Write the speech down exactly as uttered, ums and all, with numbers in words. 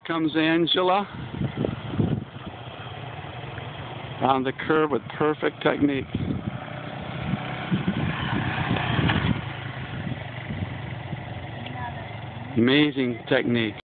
comes Angela on the curve with perfect technique. Amazing technique.